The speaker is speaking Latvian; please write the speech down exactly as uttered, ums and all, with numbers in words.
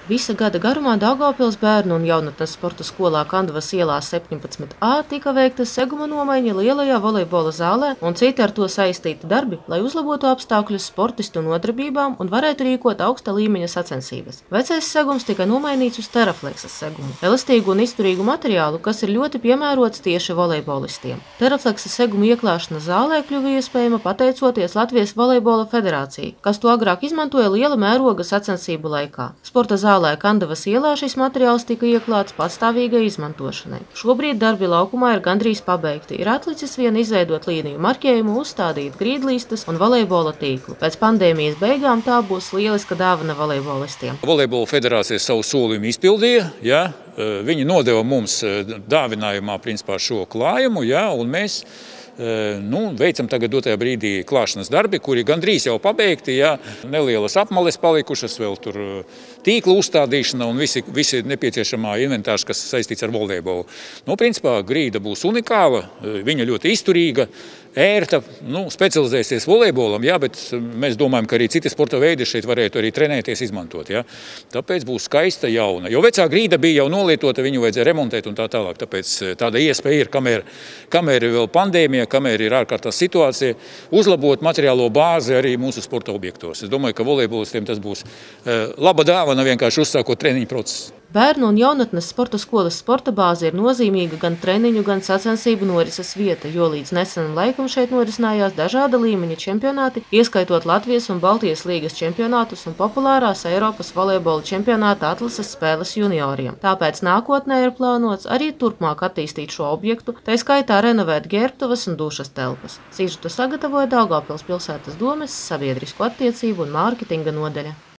Visa gada garumā Daugavpils bērnu un jaunatnes sporta skolā Kandavas ielā septiņpadsmit A tika veikta seguma nomaiņa lielajā volejbola zālē un citi ar to saistīti darbi, lai uzlabotu apstākļus sportistu nodarbībām un varētu rīkot augsta līmeņa sacensības. Vecais segums tika nomainīts uz terafleksas segumu, elastīgu un izturīgu materiālu, kas ir ļoti piemērots tieši volejbolistiem. Terafleksas seguma ieklāšana zālē kļuva iespējama pateicoties Latvijas volejbola federācijai, kas to agrāk izmantoja liela mēroga sacensību laikā. Sporta zālē Kandavas ielā šis materiāls tika ieklāts patstāvīgai izmantošanai. Šobrīd darbi laukumā ir gandrīz pabeigti. Ir atlicis vien izveidot līniju marķējumu, uzstādīt grīdlīstas un volejbola tīklu. Pēc pandēmijas beigām tā būs lieliska dāvana volejbolistiem. Volejbola federācija savu solījumu izpildīja. Ja? Viņi nodeva mums dāvinājumā principā šo klājumu, ja? Un mēs Nu, veicam tagad dotajā brīdī klāšanas darbi, kuri gandrīz jau pabeigti, ja nelielas apmales palikušas, vēl tur tīkla uzstādīšana un visi, visi nepieciešamā inventārs, kas saistīts ar volejbolu. Nu, principā grīda būs unikāla, viņa ļoti izturīga, ērta, nu, specializēsies volejbolam, ja, bet mēs domājam, ka arī citi sporta veidi šeit varētu arī trenēties, izmantot. Ja. Tāpēc būs skaista jauna. Jo vecā grīda bija jau nolietota, viņu vajadzēja remontēt un tā tālāk. Tāpēc tāda iespēja ir, kamēr, kamēr ir vēl pandēmija, kamēr ir ārkārtās situācija, uzlabot materiālo bāzi arī mūsu sporta objektos. Es domāju, ka volejbolistiem tas būs laba dāvana vienkārši uzsākot treniņu procesu. Bērnu un jaunatnes sporta skolas sporta bāze ir nozīmīga gan treniņu, gan sacensību norises vieta, jo līdz nesenam laikam šeit norisinājās dažāda līmeņa čempionāti, ieskaitot Latvijas un Baltijas līgas čempionātus un populārās Eiropas volejbola čempionāta atlases spēles junioriem. Tāpēc nākotnē ir plānots arī turpmāk attīstīt šo objektu, tai skaitā renovēt ģērbtuves un dušas telpas. Sižetu sagatavoja Daugavpils pilsētas domes sabiedrisko attiecību un mārketinga nodaļa.